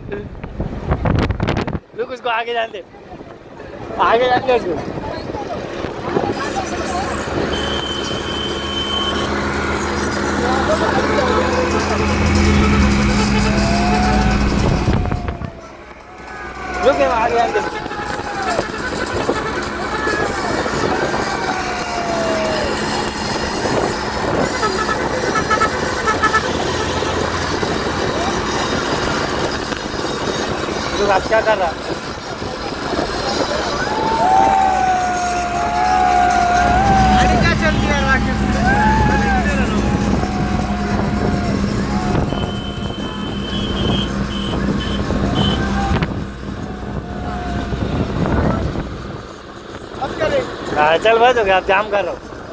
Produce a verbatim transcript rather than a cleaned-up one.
रुक उसको आगे जाने दे, आगे जाने दे उसको। रुक आगे जाने दे। रुक आप क्या कर रहा? हाँ चल बस हो गया, आप जाम कर रहे हो।